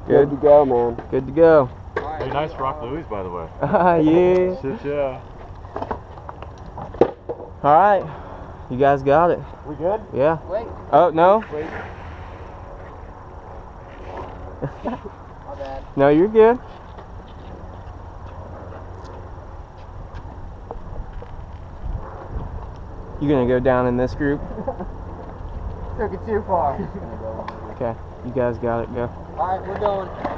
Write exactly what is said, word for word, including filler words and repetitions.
Good to go, man. Good to go. Hey, nice Rock Louis, by the way. Yeah. Shit, yeah. All right. You guys got it. We good? Yeah. Wait. Oh, no? Wait. My bad. No, you're good. You gonna go down in this group? Took it too far. Okay. You guys got it. Go. Alright, we're going.